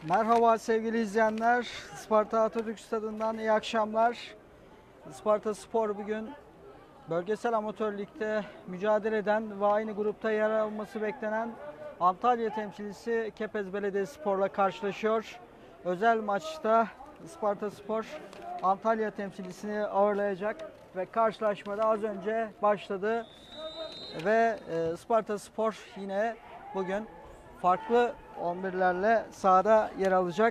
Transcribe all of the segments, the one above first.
Merhaba sevgili izleyenler. Isparta Atatürk Stadı'ndan iyi akşamlar. Isparta Spor bugün bölgesel amatör ligde mücadele eden ve aynı grupta yer alması beklenen Antalya temsilcisi Kepez Belediyespor'la karşılaşıyor. Özel maçta Isparta Spor Antalya temsilcisini ağırlayacak ve karşılaşmada az önce başladı ve Isparta Spor yine bugün farklı 11'lerle sahada yer alacak.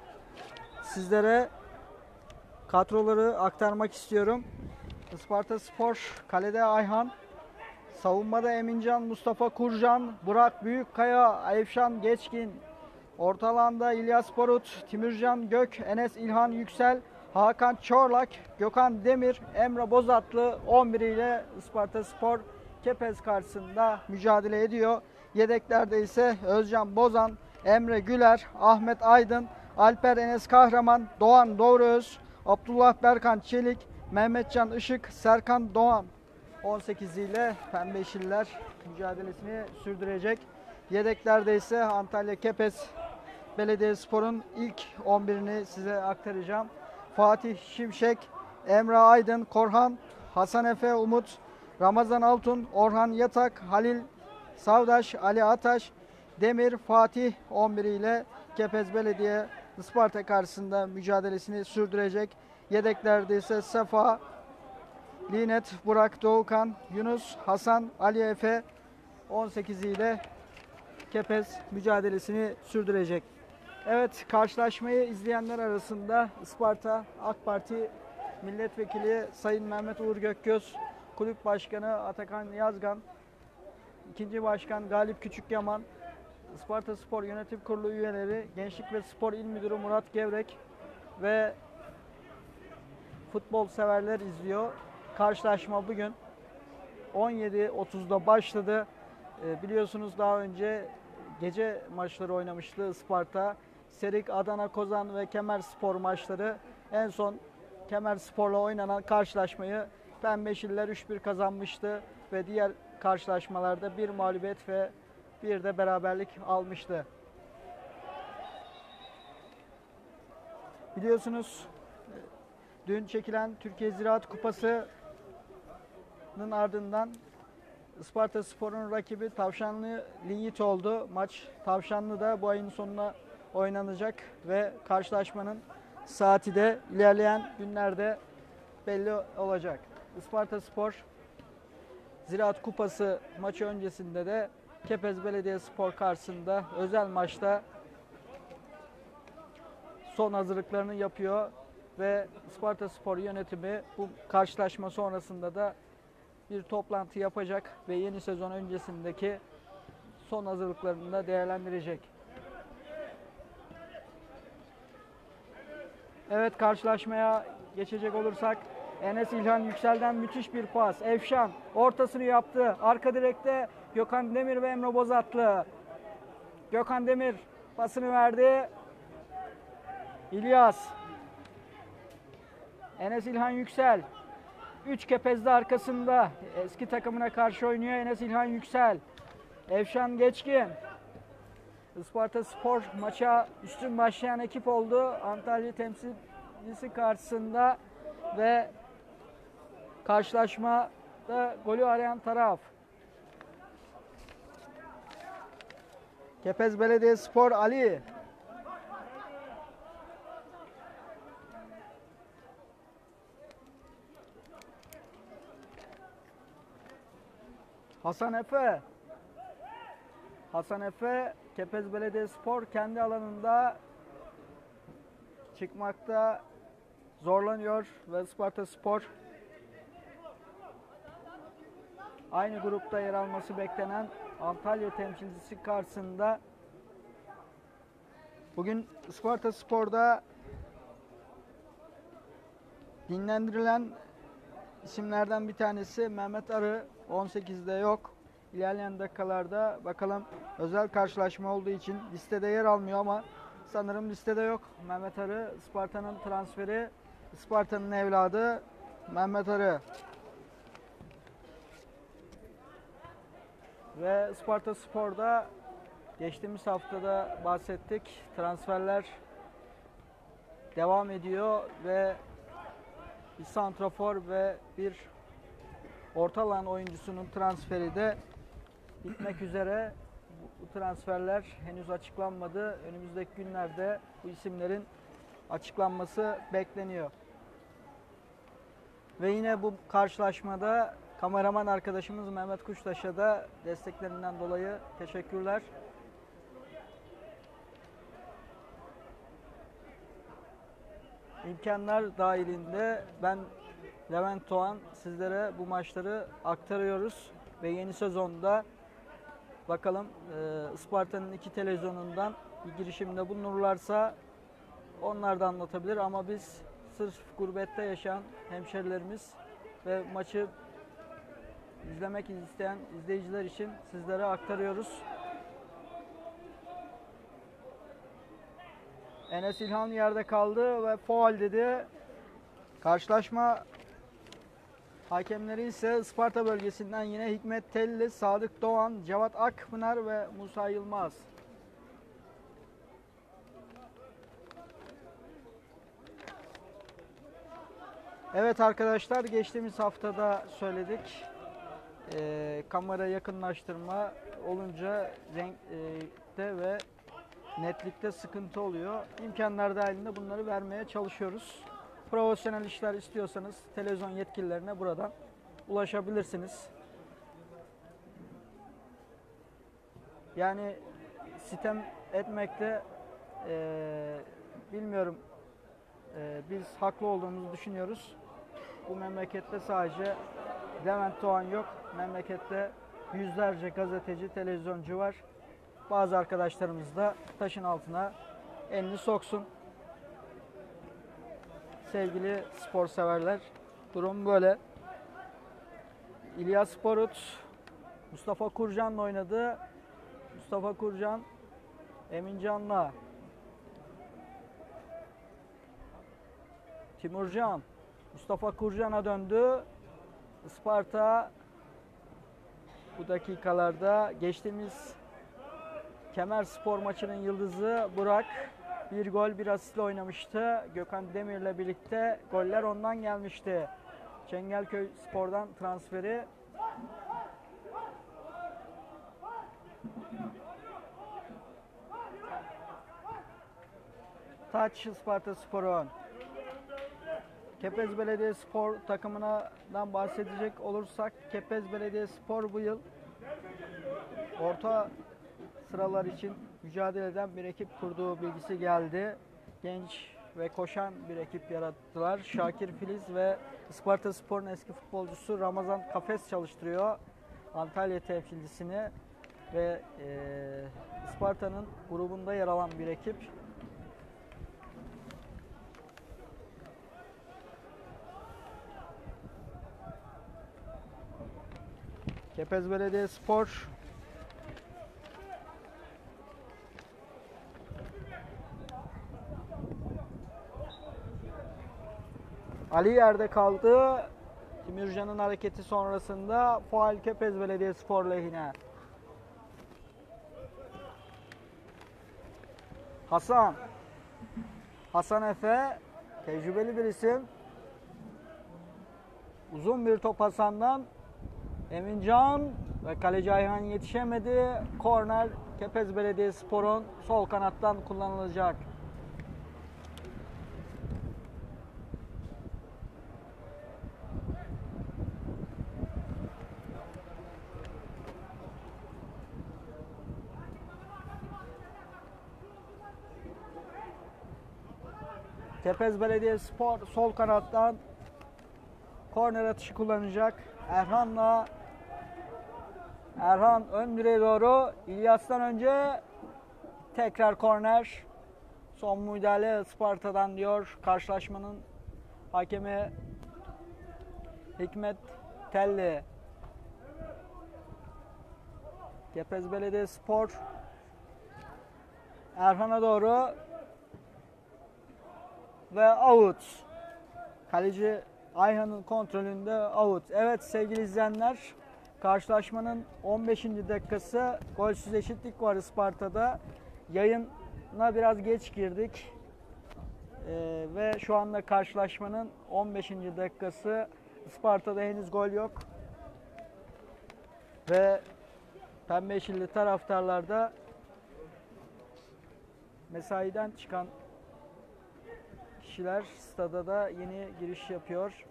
Sizlere kadroları aktarmak istiyorum. Isparta Spor kalede Ayhan, savunmada Emincan, Mustafa Kurcan, Burak Büyükkaya, Efşan Geçkin, orta alanda İlyas Barut, Timurcan Gök, Enes İlhan Yüksel, Hakan Çorlak, Gökhan Demir, Emre Bozatlı 11 ile Isparta Spor Kepez karşısında mücadele ediyor. Yedeklerde ise Özcan Bozan, Emre Güler, Ahmet Aydın, Alper Enes Kahraman, Doğan Doğruöz, Abdullah Berkan Çelik, Mehmetcan Işık, Serkan Doğan 18 ile Pembe Yeşiller mücadelesini sürdürecek. Yedeklerde ise Antalya Kepez Belediyespor'un ilk 11'ini size aktaracağım. Fatih Şimşek, Emre Aydın, Korhan, Hasan Efe Umut, Ramazan Altun, Orhan Yatak, Halil Savdaş, Ali Ataş, Demir, Fatih 11 ile Kepez Belediye Isparta karşısında mücadelesini sürdürecek. Yedeklerde ise Sefa, Linet, Burak Doğukan, Yunus, Hasan, Ali Efe 18 ile Kepez mücadelesini sürdürecek. Evet, karşılaşmayı izleyenler arasında Isparta AK Parti Milletvekili Sayın Mehmet Uğur Gökgöz, Kulüp Başkanı Atakan Yazgan, İkinci Başkan Galip Küçükyaman, Isparta Spor Yönetim Kurulu üyeleri, Gençlik ve Spor İl Müdürü Murat Gevrek ve futbol severler izliyor. Karşılaşma bugün 17.30'da başladı. Biliyorsunuz daha önce gece maçları oynamıştı Isparta. Serik, Adana, Kozan ve Kemerspor maçları. En son Kemerspor'la oynanan karşılaşmayı Pembe Yeşiller 3-1 kazanmıştı ve diğer karşılaşmalarda bir mağlubiyet ve bir de beraberlik almıştı. Biliyorsunuz dün çekilen Türkiye Ziraat Kupası'nın ardından Isparta Spor'un rakibi Tavşanlı Linyit oldu. Maç Tavşanlı'da bu ayın sonuna oynanacak ve karşılaşmanın saati de ilerleyen günlerde belli olacak. Isparta Spor Ziraat Kupası maçı öncesinde de Kepez Belediyespor karşısında özel maçta son hazırlıklarını yapıyor ve Isparta Spor yönetimi bu karşılaşma sonrasında da bir toplantı yapacak ve yeni sezon öncesindeki son hazırlıklarını da değerlendirecek. Evet, karşılaşmaya geçecek olursak Enes İlhan Yüksel'den müthiş bir pas. Efşan ortasını yaptı. Arka direkte Gökhan Demir ve Emre Bozatlı. Gökhan Demir pasını verdi. İlyas. Enes İlhan Yüksel. 3 Kepez'de arkasında. Eski takımına karşı oynuyor Enes İlhan Yüksel. Efşan Geçkin. Isparta Spor maça üstün başlayan ekip oldu. Antalya temsilcisi karşısında ve karşılaşmada golü arayan taraf. Kepez Belediyespor Ali. Hasan Efe. Hasan Efe, Kepez Belediyespor kendi alanında çıkmakta zorlanıyor ve Isparta Spor aynı grupta yer alması beklenen Antalya temsilcisi karşısında bugün Isparta Spor'da dinlendirilen isimlerden bir tanesi Mehmet Arı, 18'de yok. İlerleyen dakikalarda bakalım, özel karşılaşma olduğu için listede yer almıyor ama sanırım listede yok. Mehmet Arı, Isparta'nın transferi, Isparta'nın evladı Mehmet Arı. Ve Isparta Spor'da Geçtiğimiz haftada bahsettik. Transferler devam ediyor ve bir santrafor ve bir orta alan oyuncusunun transferi de bitmek üzere. Bu transferler henüz açıklanmadı. Önümüzdeki günlerde bu isimlerin açıklanması bekleniyor. Ve yine bu karşılaşmada kameraman arkadaşımız Mehmet Kuştaş'a da desteklerinden dolayı teşekkürler. İmkanlar dahilinde ben Levent Doğan sizlere bu maçları aktarıyoruz ve yeni sezonda bakalım Isparta'nın 2 televizyonundan bir girişimde bulunurlarsa onlar da anlatabilir ama biz sırf gurbette yaşayan hemşerilerimiz ve maçı izlemek isteyen izleyiciler için sizlere aktarıyoruz. Enes İlhan yerde kaldı ve faul dedi. Karşılaşma hakemleri ise Isparta bölgesinden yine Hikmet Telli, Sadık Doğan, Cevat Akpınar ve Musa Yılmaz. Evet arkadaşlar, geçtiğimiz haftada söyledik. Kamera yakınlaştırma olunca renkte ve netlikte sıkıntı oluyor. İmkanlar dahilinde bunları vermeye çalışıyoruz. Profesyonel işler istiyorsanız televizyon yetkililerine buradan ulaşabilirsiniz. Yani sitem etmekte bilmiyorum, biz haklı olduğumuzu düşünüyoruz. Bu memlekette sadece Levent Doğan yok. Memlekette yüzlerce gazeteci, televizyoncu var. Bazı arkadaşlarımız da taşın altına elini soksun. Sevgili spor severler, durum böyle. İlyas Barut, Mustafa Kurcan'la oynadı. Mustafa Kurcan, Emin Can'la. Timurcan, Mustafa Kurcan'a döndü. Isparta bu dakikalarda geçtiğimiz Kemerspor maçının yıldızı Burak bir gol bir asistle oynamıştı. Gökhan Demir'le birlikte goller ondan gelmişti. Çengelköy Spor'dan transferi. Taç Isparta Spor'un. Kepez Belediyespor takımından bahsedecek olursak, Kepez Belediyespor bu yıl orta sıralar için mücadele eden bir ekip kurduğu bilgisi geldi. Genç ve koşan bir ekip yarattılar. Şakir Filiz ve Ispartaspor'un eski futbolcusu Ramazan Kafes çalıştırıyor Antalya temsilcisini ve Isparta'nın grubunda yer alan bir ekip. Kepez Belediyespor Ali yerde kaldı. Timurcan'ın hareketi sonrasında faul Kepez Belediyespor lehine. Hasan Efe tecrübeli bir isim. Uzun bir top Hasan'dan. Emincan ve kaleci Ayhan yetişemedi. Korner Kepez Belediyespor'un sol kanattan kullanılacak. Kepez Belediyespor sol kanattan korner atışı kullanacak. Erhan ön direğe doğru. İlyas'tan önce tekrar korner. Son müdahale Isparta'dan diyor karşılaşmanın hakemi Hikmet Telli. Kepez Belediyespor Erhan'a doğru ve out. Kaleci Ayhan'ın kontrolünde out. Evet sevgili izleyenler, Karşılaşmanın 15. dakikası, golsüz eşitlik var Isparta'da. Yayına biraz geç girdik. Ve şu anda karşılaşmanın 15. dakikası. Isparta'da henüz gol yok. Ve Pembe Yeşilli taraftarlar da mesaiden çıkan kişiler stada da yeni giriş yapıyor.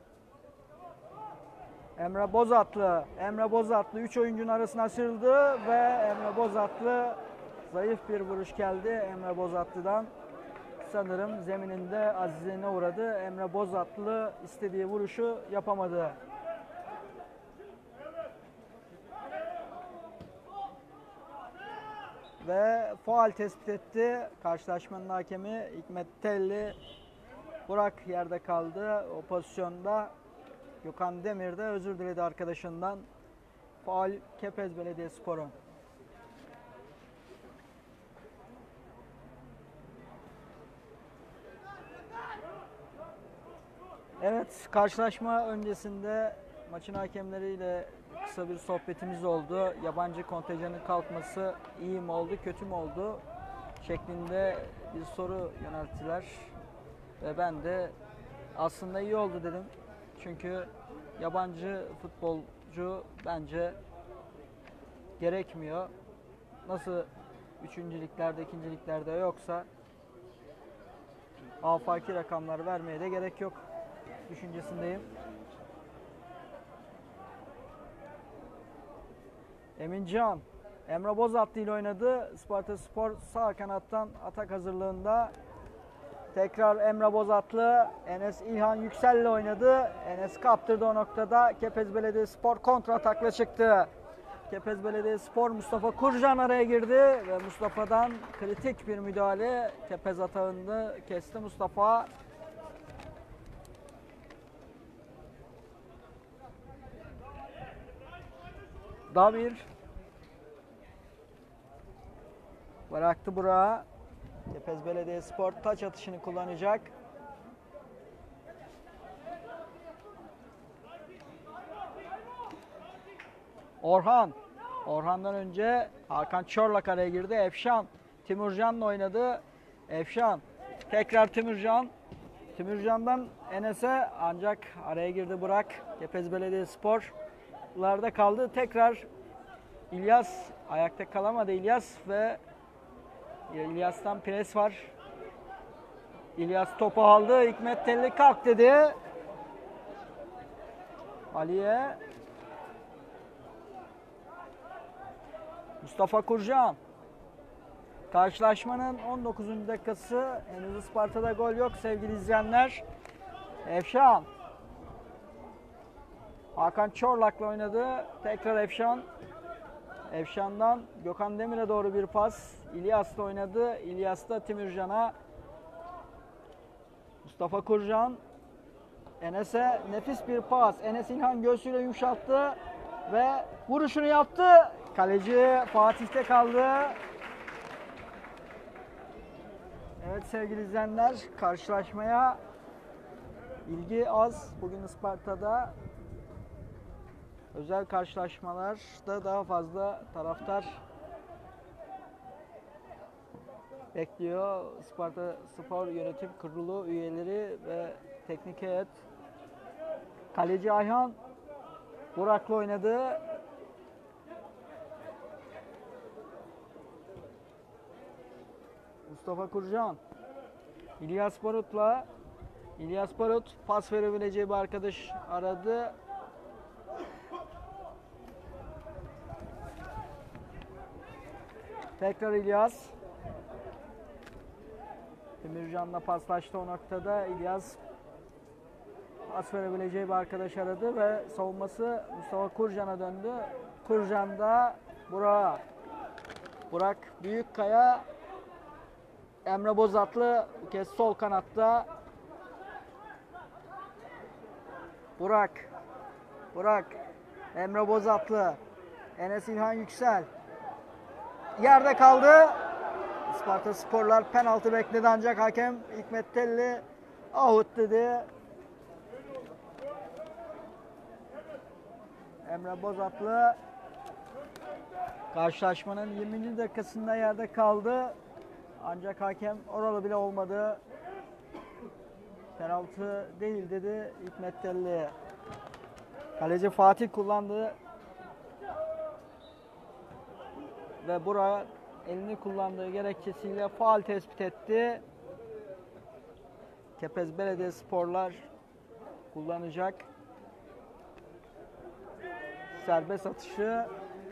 Emre Bozatlı 3 oyuncunun arasına sırıldı ve Emre Bozatlı, zayıf bir vuruş geldi Emre Bozatlı'dan. Sanırım zemininde azizliğine uğradı. Emre Bozatlı istediği vuruşu yapamadı. Ve faul tespit etti. Karşılaşmanın hakemi Hikmet Telli. Burak yerde kaldı. O pozisyonda Gökhan Demir de özür diledi arkadaşından. Faul Kepez Belediyespor'un. Evet, karşılaşma öncesinde maçın hakemleriyle kısa bir sohbetimiz oldu. Yabancı kontenjanın kalkması iyi mi oldu, kötü mü oldu şeklinde bir soru yönelttiler. Ve ben de aslında iyi oldu dedim. Çünkü yabancı futbolcu bence gerekmiyor. Nasıl 3. liglerde, 2. liglerde yoksa afaki rakamlar vermeye de gerek yok düşüncesindeyim. Emincan, Emre Bozatlı ile oynadı. Ispartaspor sağ kanattan atak hazırlığında. Tekrar Emre Bozatlı, Enes İlhan Yüksel ile oynadı. Enes kaptırdı o noktada. Kepez Belediyespor kontra atakla çıktı. Kepez Belediyespor, Mustafa Kurcan araya girdi ve Mustafa'dan kritik bir müdahale. Kepez atağını kesti Mustafa. Davir bıraktı Burak'a. Kepez Belediyespor taç atışını kullanacak. Orhan'dan önce Hakan Çorlak araya girdi. Efşan Timurcan'la oynadı. Efşan tekrar Timurcan'dan Enes'e, ancak araya girdi Burak. Kepez Belediyespor'larda kaldı. Tekrar İlyas, ayakta kalamadı İlyas ve İlyas'tan pres var. İlyas topu aldı. Hikmet Telli kalk dedi. Ali'ye. Mustafa Kurcan. Karşılaşmanın 19. dakikası. Henüz Isparta'da gol yok sevgili izleyenler. Efşan. Hakan Çorlak'la oynadı. Tekrar Efşan. Efşan'dan Gökhan Demir'e doğru bir pas. İlyas'la oynadı. İlyas'ta Timurcan'a. Mustafa Kurcan. Enes'e nefis bir pas. Enes İlhan göğsüyle yumuşattı ve vuruşunu yaptı. Kaleci Fatih'te kaldı. Evet sevgili izleyenler, karşılaşmaya ilgi az. Bugün Isparta'da özel karşılaşmalarda daha fazla taraftar bekliyor. Ispartaspor Yönetim Kurulu üyeleri ve teknik heyet. Kaleci Ayhan Burak'la oynadı. Mustafa Kurcan. İlyas Barut pas verebileceği bir arkadaş aradı. Tekrar İlyas. Timurcan'la paslaştı o noktada. İlyas pas verebileceği bir arkadaş aradı ve savunması Mustafa Kurcan'a döndü. Kurcan da Burak Büyükkaya. Emre Bozatlı bu kez sol kanatta. Burak Emre Bozatlı. Enes İlhan Yüksel. Yerde kaldı. Ispartasporlar penaltı bekledi ancak hakem Hikmet Telli out dedi. Emre Bozatlı karşılaşmanın 20. dakikasında yerde kaldı. Ancak hakem oralı bile olmadı. Penaltı değil dedi Hikmet Telli. Kaleci Fatih kullandı. Ve Burak elini kullandığı gerekçesiyle faul tespit etti. Kepez Belediyesporlar kullanacak. Serbest atışı.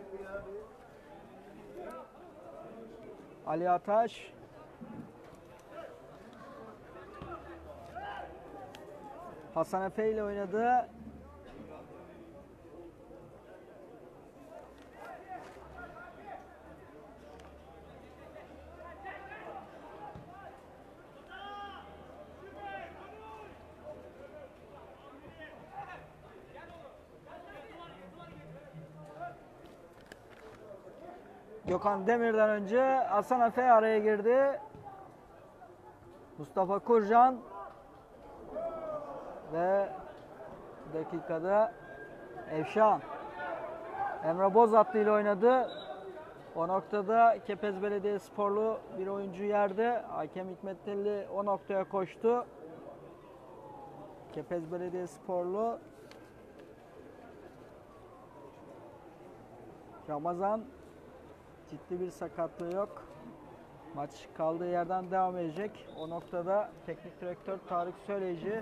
Ali Ataş. Hasan Efe ile oynadı. Gökhan Demir'den önce Hasan Efe araya girdi. Mustafa Kurcan ve dakikada Evşan. Emre Bozatlı ile oynadı. O noktada Kepez Belediyesporlu bir oyuncu yerde. Hakem Hikmet Telli o noktaya koştu. Kepez Belediyesporlu Ramazan ciddi bir sakatlığı yok. Maç kaldığı yerden devam edecek. O noktada teknik direktör Tarık Söyleyici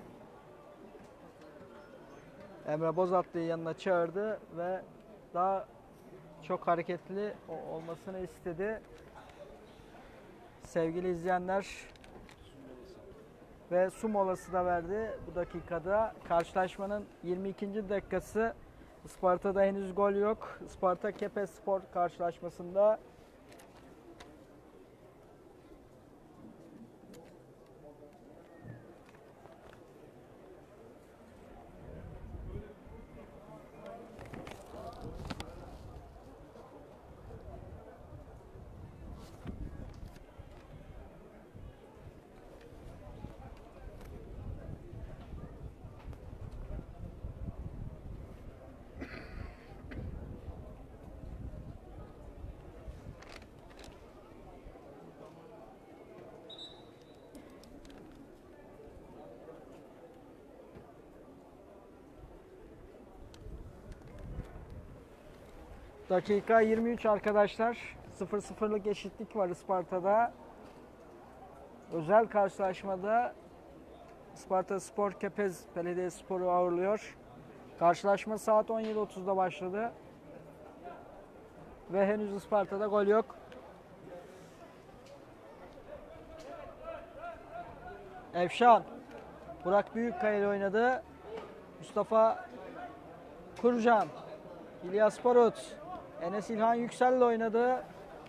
Emre Bozatlı'yı yanına çağırdı ve daha çok hareketli olmasını istedi. Sevgili izleyenler, ve su molası da verdi bu dakikada. Karşılaşmanın 22. dakikası. Isparta'da henüz gol yok. Isparta Kepezspor karşılaşmasında. Dakika 23 arkadaşlar. 0-0'lık eşitlik var Isparta'da. Özel karşılaşmada Ispartaspor Kepez Belediyespor'u ağırlıyor. Karşılaşma saat 17.30'da başladı. Ve henüz Isparta'da gol yok. Evşan. Burak Büyükkaya ile oynadı. Mustafa Kurcan. İlyas Barut. Enes İlhan Yüksel ile oynadı.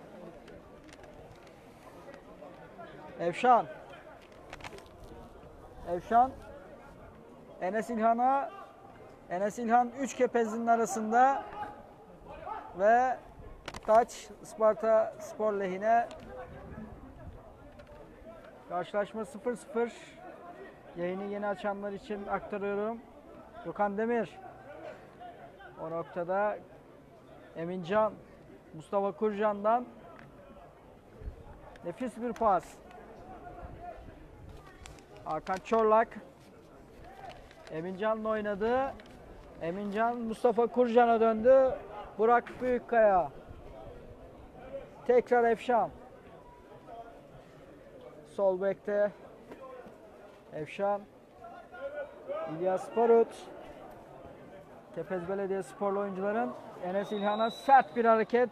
Evşan. Evşan. Enes İlhan'a. Enes İlhan 3 Kepezli'nin arasında. Ve taç Ispartaspor lehine. Karşılaşma 0-0. Yayını yeni açanlar için aktarıyorum. Gökhan Demir. O noktada Emincan, Mustafa Kurcan'dan nefis bir pas. Hakan Çorlak. Emincan'la oynadı. Emincan Mustafa Kurcan'a döndü. Burak Büyükkaya. Tekrar Efşan. Sol bekte Efşan. İlyas Barut. Kepez Belediyesporlu oyuncuların Enes İlhan'a sert bir hareket.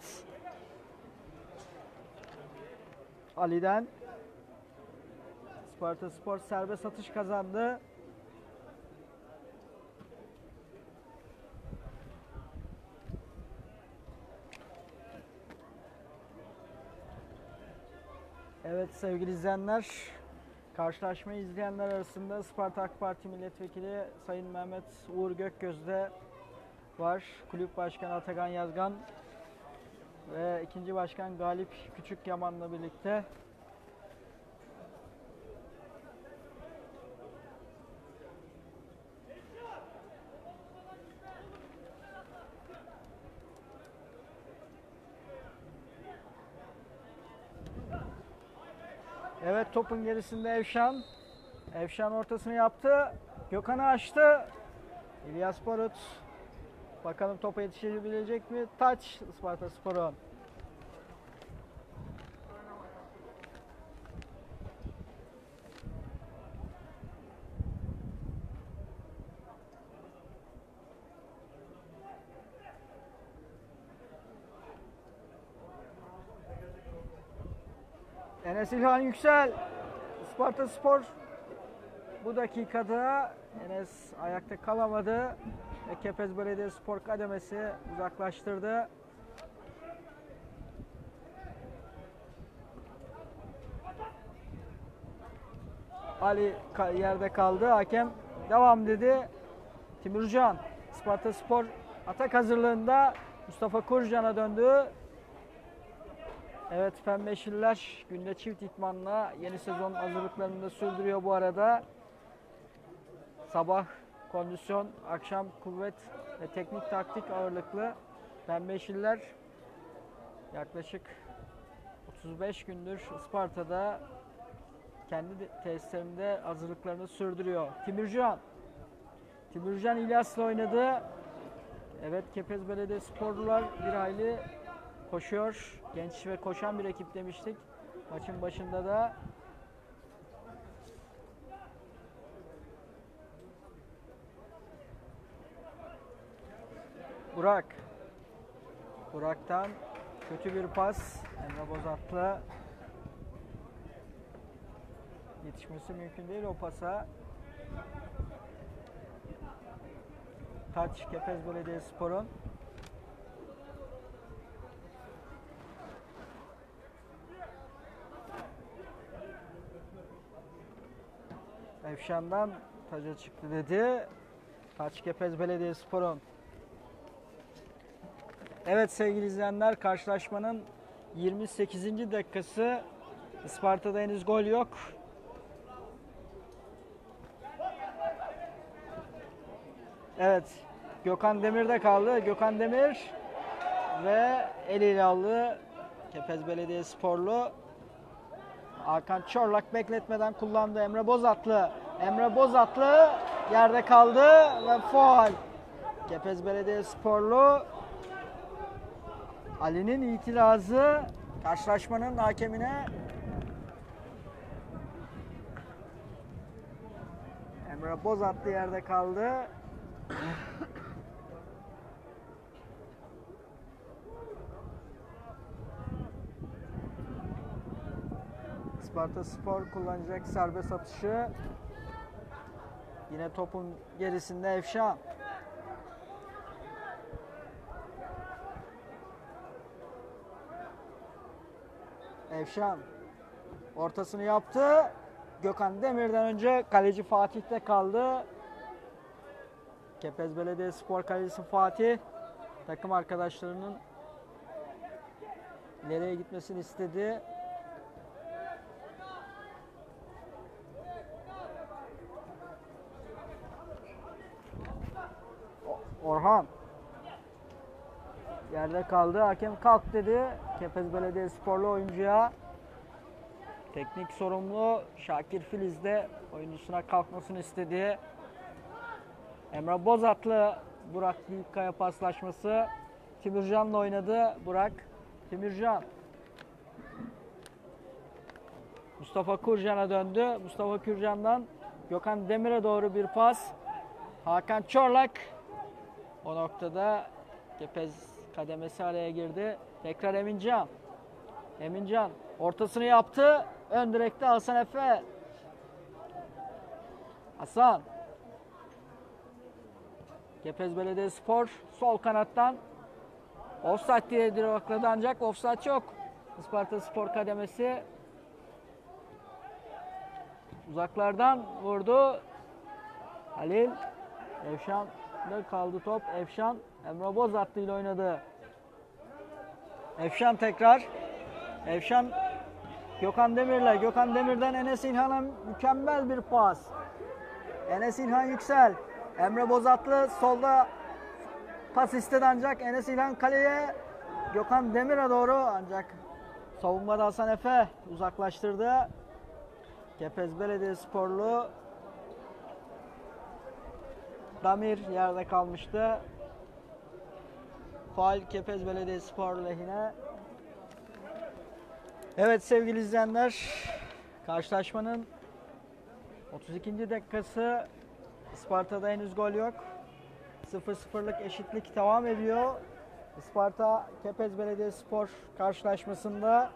Ali'den. Ispartaspor serbest atış kazandı. Evet sevgili izleyenler, karşılaşmayı izleyenler arasında Isparta AK Parti Milletvekili Sayın Mehmet Uğur Gökgöz de var. Kulüp Başkanı Atakan Yazgan ve ikinci başkan Galip Küçükyaman'la birlikte. topun gerisinde Evşan. Evşan ortasını yaptı. Gökhan'ı açtı. İlyas Barut. Bakalım topa yetişebilecek mi? Taç Ispartaspor'un. Enes İlhan Yüksel. Ispartaspor bu dakikada Enes ayakta kalamadı ve Kepez Belediyespor kademesi uzaklaştırdı. Ali yerde kaldı. Hakem devam dedi. Timurcan. Ispartaspor atak hazırlığında Mustafa Kurcan'a döndü. Evet, Pembeşiller günde çift idmanla yeni sezon hazırlıklarını da sürdürüyor bu arada. Sabah kondisyon, akşam kuvvet ve teknik taktik ağırlıklı. Pembeşiller yaklaşık 35 gündür Isparta'da kendi tesislerinde hazırlıklarını sürdürüyor. Timurcan İlyas'la oynadı. Evet, Kepez Belediyesporlular bir hayli koşuyor. Genç ve koşan bir ekip demiştik. Maçın başında da Burak'tan kötü bir pas. Emre Bozatlı yetişmesi mümkün değil o pasa. Taç Kepez Belediyespor'un. Evşan'dan taca çıktı dedi. Taç Kepez Belediyespor'un. Evet sevgili izleyenler, karşılaşmanın 28. dakikası. Isparta'da henüz gol yok. Evet, Gökhan Demir'de kaldı. Gökhan Demir ve eliyle aldı Kepez Belediyesporlu. Hakan Çorlak bekletmeden kullandı. Emre Bozatlı yerde kaldı ve faul. Kepez Belediyesporlu. Ali'nin itirazı karşılaşmanın hakemine. Emre Bozatlı yerde kaldı. Ispartaspor kullanacak serbest atışı. Yine topun gerisinde Evşan. Evşan ortasını yaptı. Gökhan Demir'den önce kaleci Fatih'te kaldı. Kepez Belediyespor kalecisi Fatih takım arkadaşlarının nereye gitmesini istedi. Orhan yerde kaldı. Hakem kalk dedi Kepez Belediyesporlu oyuncuya. Teknik sorumlu Şakir Filiz de oyuncusuna kalkmasını istedi. Emre Bozatlı Burak Büyükkaya paslaşması. Timurcan'la oynadı Burak. Timurcan. Mustafa Kurcan'a döndü. Mustafa Kurcan'dan Gökhan Demir'e doğru bir pas. Hakan Çorlak. O noktada Kepez kademesi araya girdi. Tekrar Emincan. Emincan ortasını yaptı. Ön direkte Hasan Efe. Hasan. Kepez Belediyespor sol kanattan offside diye direkladı ancak offside yok. Ispartaspor kademesi uzaklardan vurdu. Halil. Evşan'da kaldı top. Evşan Emre Bozatlı ile oynadı. Evşan tekrar. Evşan Gökhan Demir'le. Gökhan Demir'den Enes İlhan'a mükemmel bir pas. Enes İlhan Yüksel. Emre Bozatlı solda pas istedi ancak Enes İlhan kaleye. Gökhan Demir'e doğru ancak savunmada Hasan Efe uzaklaştırdı. Kepez Belediyesporlu Damir yerde kalmıştı. Faul Kepez Belediyespor lehine. Evet sevgili izleyenler, karşılaşmanın 32. dakikası, Isparta'da henüz gol yok. 0-0'lık eşitlik devam ediyor. Isparta Kepez Belediyespor karşılaşmasında.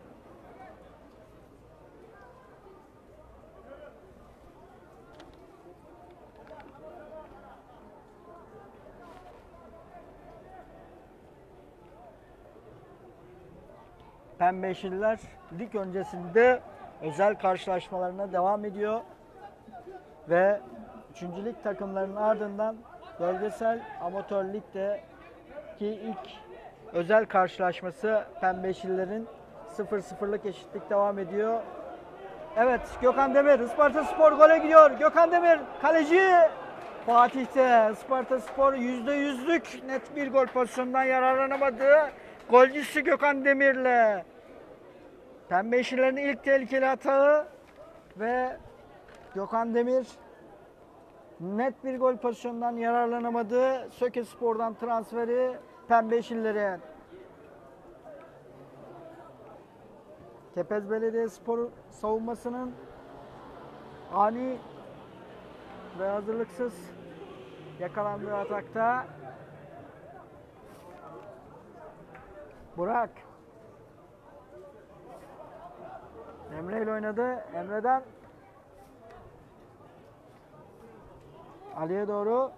Pembeşiller lig öncesinde özel karşılaşmalarına devam ediyor ve 3. lig takımlarının ardından bölgesel amatör ligdeki ilk özel karşılaşması Pembeşillerin 0-0'lık eşitlik devam ediyor. Evet, Gökhan Demir, Ispartaspor gole gidiyor. Gökhan Demir kaleci Fatih'te. Ispartaspor %100'lük net bir gol pozisyonundan yararlanamadı. Golcüsü Gökhan Demir'le. Pembeşillerin ilk tehlikeli hatağı ve Gökhan Demir net bir gol pozisyonundan yararlanamadı. Sökespor'dan transferi Pembeşillerin. Kepez Belediyespor savunmasının ani ve hazırlıksız yakalandığı atakta Burak Emre ile oynadı. Emre'den Ali'ye doğru.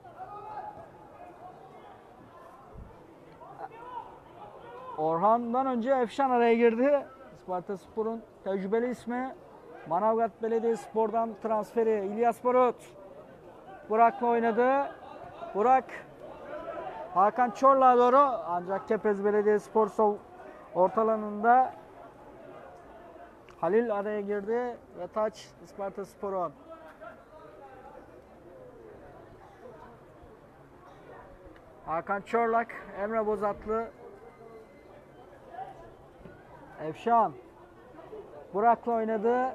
Orhan'dan önce Efşan araya girdi. Ispartaspor'un tecrübeli ismi. Manavgat Belediyespor'dan transferi İlyas Barut. Burak'la oynadı. Burak Hakan Çorlu'ya doğru, ancak Kepez Belediyespor ortalarında Halil araya girdi ve taç Ispartaspor'un. Hakan Çorlak, Emre Bozatlı, Efşan Burak'la oynadı.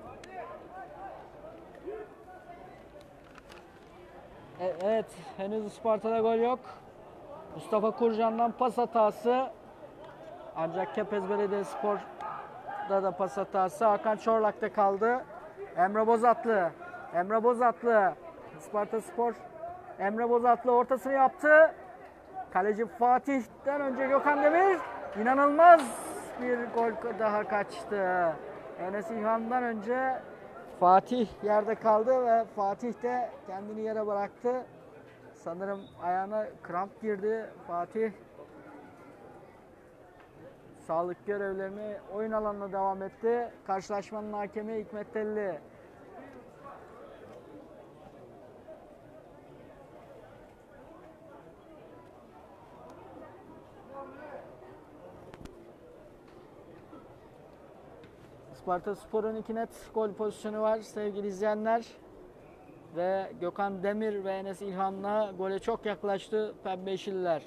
Evet, henüz Isparta'da gol yok. Mustafa Kurcan'dan pas hatası. Ancak Kepez Belediyespor'da da pas hatası. Hakan Çorlak'ta kaldı. Emre Bozatlı. Emre Bozatlı. Ispartaspor. Emre Bozatlı ortasını yaptı. Kaleci Fatih'ten önce Gökhan Demir. İnanılmaz bir gol daha kaçtı. Enes İlhan'dan önce Fatih yerde kaldı ve Fatih de kendini yere bıraktı. Sanırım ayağına kramp girdi. Fatih sağlık görevlerini oyun alanına devam etti. Karşılaşmanın hakemi Hikmet Telli. Ispartaspor'un 2 net gol pozisyonu var sevgili izleyenler. Ve Gökhan Demir ve Enes İlhan'la gole çok yaklaştı Pembeşiller.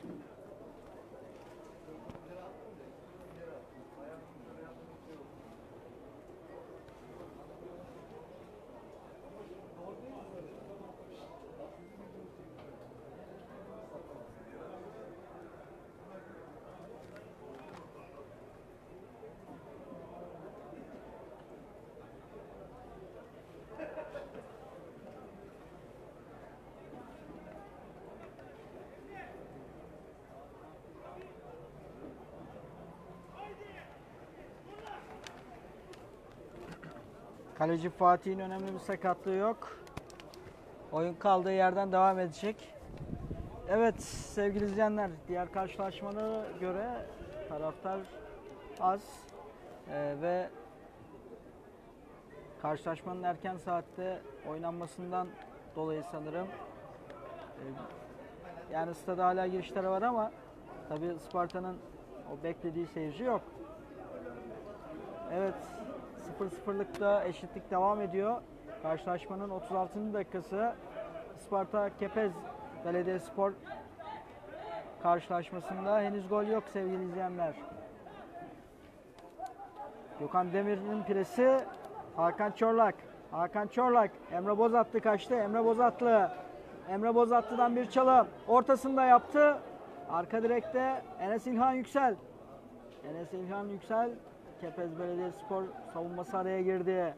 Kaleci Fatih'in önemli bir sakatlığı yok. Oyun kaldığı yerden devam edecek. Evet sevgili izleyenler, diğer karşılaşmalara göre taraftar az ve karşılaşmanın erken saatte oynanmasından dolayı sanırım yani stada hala girişleri var ama tabii Isparta'nın o beklediği seyirci yok. Evet, 0-0'lıkta eşitlik devam ediyor. Karşılaşmanın 36. dakikası. Isparta Kepez Belediyespor karşılaşmasında henüz gol yok sevgili izleyenler. Gökhan Demir'in presi, Hakan Çorlak. Hakan Çorlak. Emre Bozatlı kaçtı. Emre Bozatlı. Emre Bozatlı'dan bir çalım. Ortasında yaptı. Arka direkte Enes İlhan Yüksel. Enes İlhan Yüksel. Kepez Belediyespor savunması araya girdi.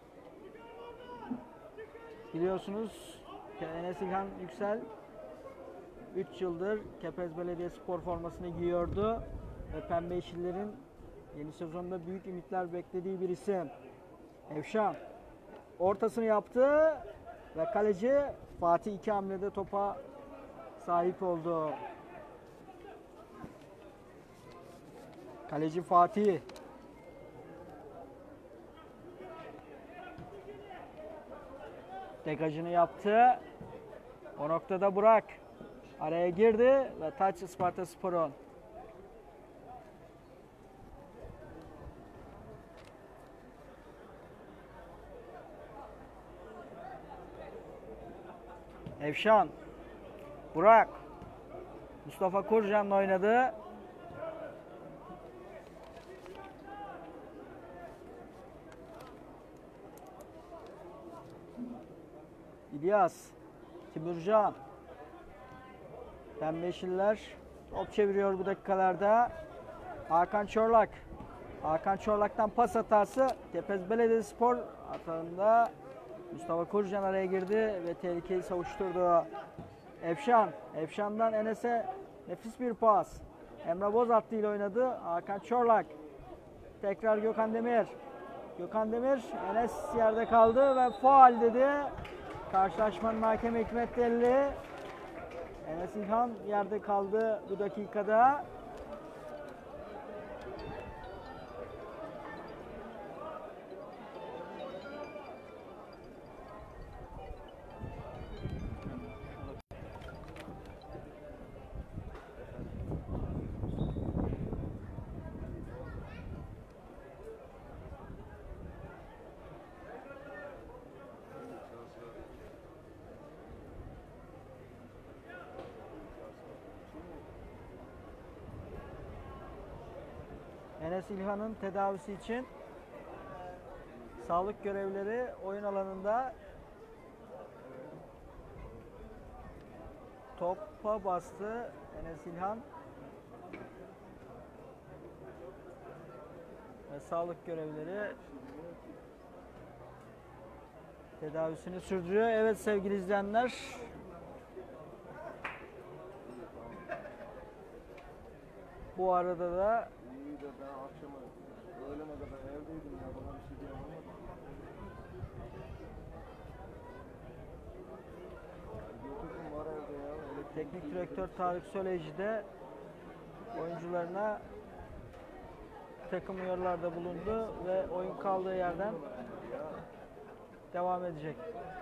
Biliyorsunuz Enes İlhan Yüksel 3 yıldır Kepez Belediyespor formasını giyiyordu ve Pembe Yeşillerin yeni sezonda büyük ümitler beklediği bir isim. Evşan ortasını yaptı ve kaleci Fatih 2 hamlede topa sahip oldu. Kaleci Fatih. Degajını yaptı. O noktada Burak araya girdi ve taç Ispartaspor'un. Evşan, Burak, Mustafa Kurcan'la oynadı. İlyas, Timurcan, Pembe Yeşiller top çeviriyor bu dakikalarda. Hakan Çorlak, Hakan Çorlak'tan pas hatası. Kepez Belediyespor atağında Mustafa Kurcan araya girdi ve tehlikeyi savuşturdu. Efşan, Efşan'dan Enes'e nefis bir pas. Emre Bozatlı ile oynadı. Hakan Çorlak. Tekrar Gökhan Demir. Gökhan Demir, Enes yerde kaldı ve faul dedi. Karşılaşmanın hakemi Hikmet Delli. Enes İlhan yerde kaldı bu dakikada. Enes İlhan'ın tedavisi için sağlık görevlileri oyun alanında topa bastı Enes İlhan ve sağlık görevlileri tedavisini sürdürüyor. Evet sevgili izleyenler, bu arada da ben akşama öğlene kadar evdeydim ya, bana bir şey diyemem. YouTube'um var evde ya. teknik direktör Tarık Söleci de oyuncularına takım uyarılarda bulundu ve oyun kaldığı yerden devam edecek.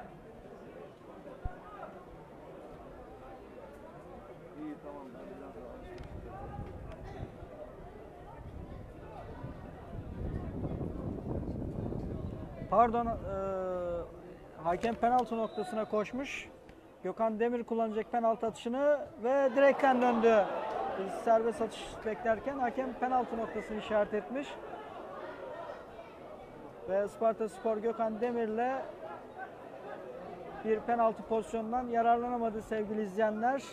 İyi tamam, ben biraz daha Pardon, hakem penaltı noktasına koşmuş. Gökhan Demir kullanacak penaltı atışını ve direkten döndü. Biz serbest atış beklerken hakem penaltı noktasını işaret etmiş. Ve Ispartaspor Gökhan Demir'le bir penaltı pozisyonundan yararlanamadı sevgili izleyenler.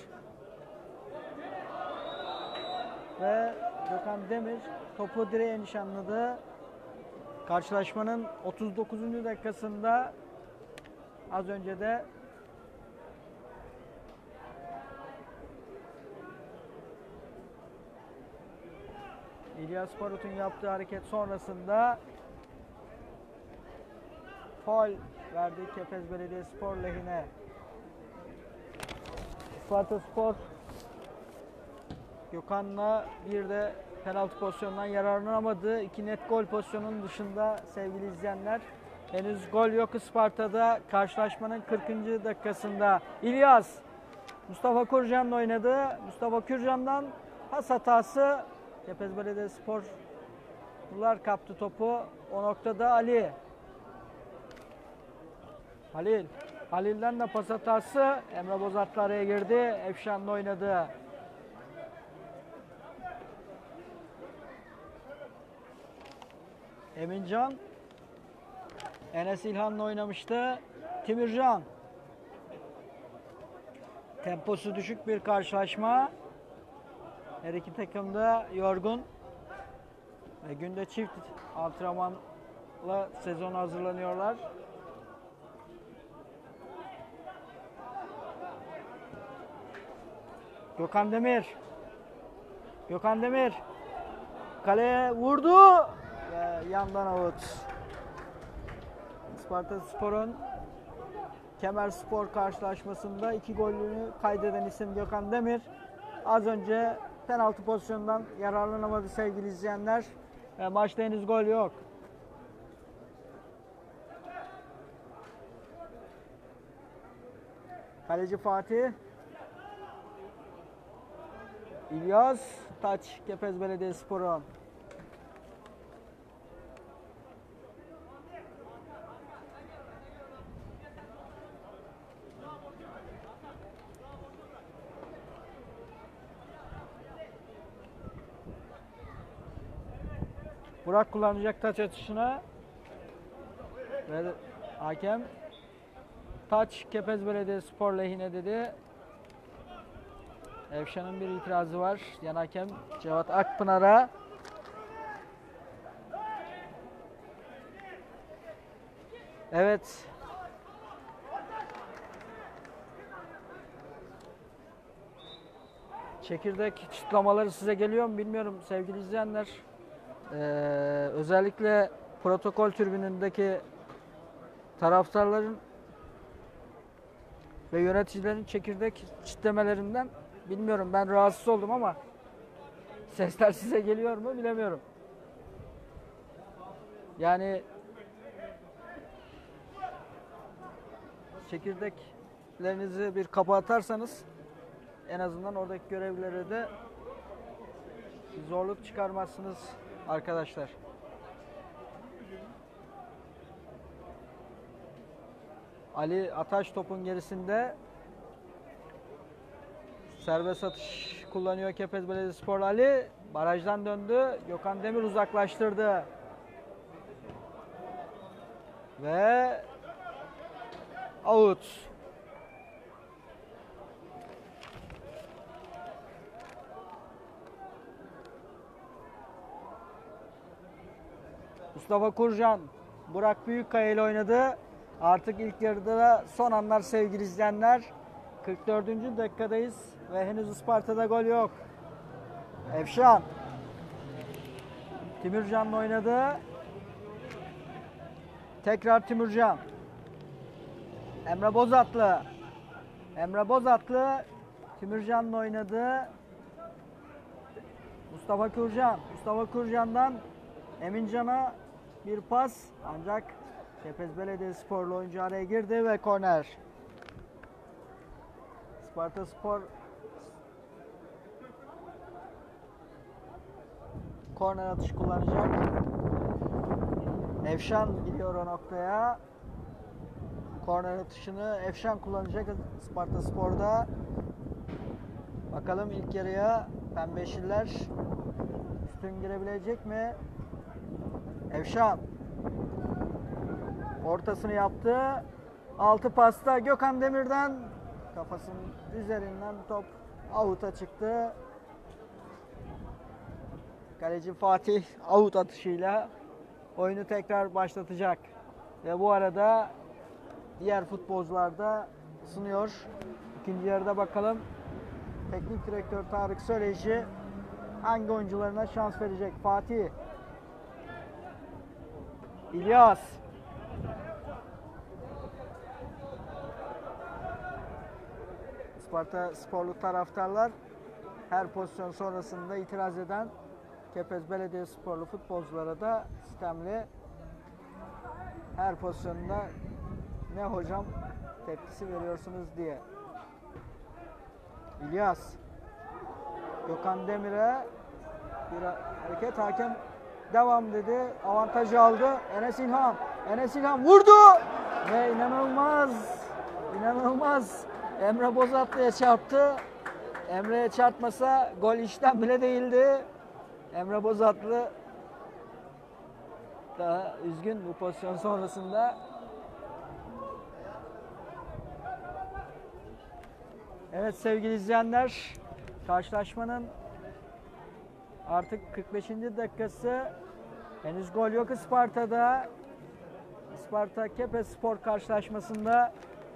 Ve Gökhan Demir topu direğe nişanladı. Karşılaşmanın 39. dakikasında az önce de İlyas Barut'un yaptığı hareket sonrasında faul verdi Kepez Belediyespor lehine. Ispartaspor Gökhan'la bir de penaltı pozisyonundan yararlanamadı. İki net gol pozisyonunun dışında sevgili izleyenler henüz gol yok Isparta'da. Karşılaşmanın 40. dakikasında İlyas Mustafa Kurcan'la oynadı. Mustafa Kurcan'dan pas hatası. Kepez Belediyesporlular kaptı topu. O noktada Ali. Halil'den de pas hatası. Emre Bozatlı araya girdi. Efşan'la oynadı. Emincan Enes İlhan'la oynamıştı. Timurcan. Temposu düşük bir karşılaşma. Her iki takım da yorgun. Ve günde çift antrenmanla sezona hazırlanıyorlar. Gökhan Demir. Gökhan Demir. Kaleye vurdu. Ve yandan out. Ispartaspor'un Kemerspor karşılaşmasında 2 golünü kaydeden isim Gökhan Demir. Az önce penaltı pozisyonundan yararlanamadı sevgili izleyenler. Maçta henüz gol yok. Kaleci Fatih. İlyas. Taç Kepez Belediyespor'un. Burak kullanacak taç atışına. Ve hakem taç Kepez Belediyespor lehine dedi. Evşan'ın bir itirazı var. Yan hakem Cevat Akpınar'a. Evet. Çekirdek çıtlamaları size geliyor mu bilmiyorum sevgili izleyenler. Özellikle protokol tribünündeki taraftarların ve yöneticilerin çekirdek çitlemelerinden bilmiyorum, ben rahatsız oldum ama sesler size geliyor mu bilemiyorum. Yani çekirdeklerinizi bir kaba atarsanız en azından oradaki görevlilere de zorluk çıkarmazsınız arkadaşlar. Ali Ataş topun gerisinde. Serbest atış kullanıyor Kepez Belediyespor. Ali barajdan döndü. Gökhan Demir uzaklaştırdı. Ve out. Mustafa Kurcan, Burak Büyükkaya ile oynadı. Artık ilk yarıda da son anlar sevgili izleyenler. 44. dakikadayız ve henüz Isparta'da gol yok. Evşan. Timurcan'la oynadı. Tekrar Timurcan. Emre Bozatlı. Emre Bozatlı Timurcan'la oynadı. Mustafa Kurcan. Mustafa Kurcan'dan Emincan'a bir pas, ancak Kepez Belediyesporlu oyuncu araya girdi ve korner. Ispartaspor korner atışı kullanacak. Efşan gidiyor o noktaya. Korner atışını Efşan kullanacak Ispartaspor'da. Bakalım ilk yarıya Pembe Yeşiller üstün girebilecek mi? Efşan ortasını yaptı. Altı pasta Gökhan Demir'den kafasının üzerinden top out'a çıktı. Kaleci Fatih out atışıyla oyunu tekrar başlatacak. Ve bu arada diğer futbolcular da ısınıyor. İkinci yarıda bakalım teknik direktör Tarık Söyleyici hangi oyuncularına şans verecek? Fatih, İlyas, Ispartasporlu taraftarlar her pozisyon sonrasında itiraz eden Kepez Belediyesporlu futbolculara da sistemli her pozisyonda ne hocam tepkisi veriyorsunuz diye. İlyas, Gökhan Demir'e bir hareket, hakem devam dedi. Avantajı aldı. Enes İlhan. Enes İlhan vurdu. Ve inanılmaz. Emre Bozatlı'ya çarptı. Emre'ye çarpmasa gol işten bile değildi. Emre Bozatlı daha üzgün bu pozisyon sonrasında. Evet sevgili izleyenler, karşılaşmanın artık 45. dakikası. Henüz gol yok Isparta'da. Isparta Kepezspor karşılaşmasında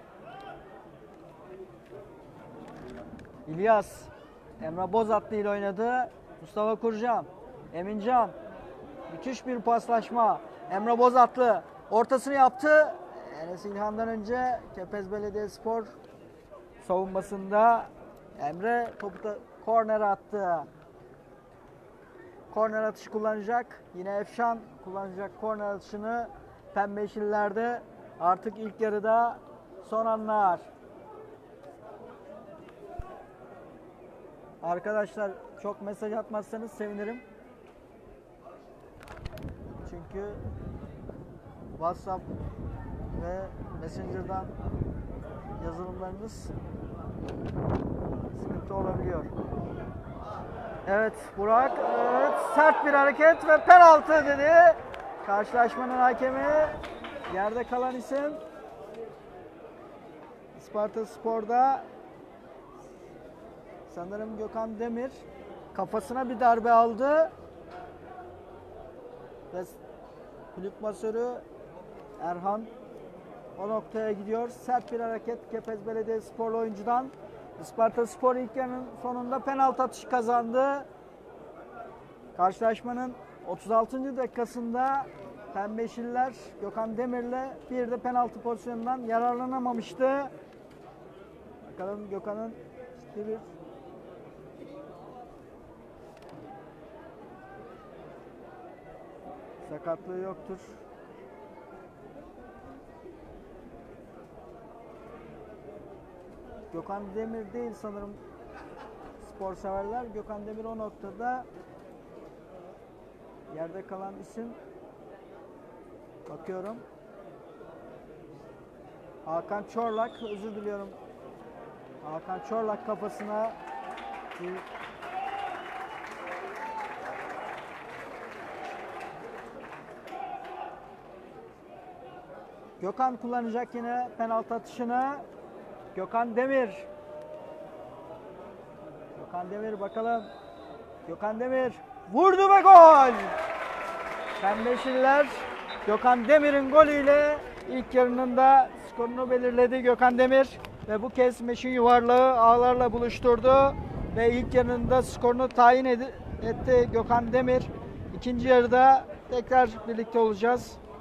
İlyas Emre Bozatlı ile oynadı. Mustafa Kurcan, Emincan, müthiş bir paslaşma. Emre Bozatlı ortasını yaptı. Enes İlhan'dan önce Kepez Belediyespor savunmasında Emre topu da kornere attı. Korner atışı kullanacak. Yine Efşan kullanacak korner atışını. Pembe Yeşillerde artık ilk yarıda son anlar. Arkadaşlar çok mesaj atmazsanız sevinirim. Çünkü WhatsApp ve Messenger'dan yazılımlarınız sıkıntı olabiliyor. Evet Burak, evet, sert bir hareket ve penaltı dedi. Karşılaşmanın hakemi yerde kalan isim Ispartaspor'da sanırım Gökhan Demir kafasına bir darbe aldı ve kulüp masörü Erhan o noktaya gidiyor. Sert bir hareket Kepez Belediyesporlu oyuncudan. Ispartaspor ilk yarının sonunda penaltı atışı kazandı. Karşılaşmanın 36. dakikasında Pembe Yeşiller Gökhan Demir'le bir de penaltı pozisyonundan yararlanamamıştı. Bakalım Gökhan'ın ciddi bir sakatlığı yoktur. Gökhan Demir değil sanırım spor severler. Gökhan Demir o noktada yerde kalan isim. Bakıyorum. Hakan Çorlak, özür diliyorum. Hakan Çorlak kafasına Gökhan kullanacak yine penaltı atışını. Gökhan Demir. Gökhan Demir bakalım. Gökhan Demir vurdu ve gol. Pembe Yeşiller Gökhan Demir'in golüyle ilk yarının da skorunu belirledi Gökhan Demir ve bu kez meşin yuvarlağı ağlarla buluşturdu ve ilk yarının da skorunu tayin etti Gökhan Demir. İkinci yarıda tekrar birlikte olacağız.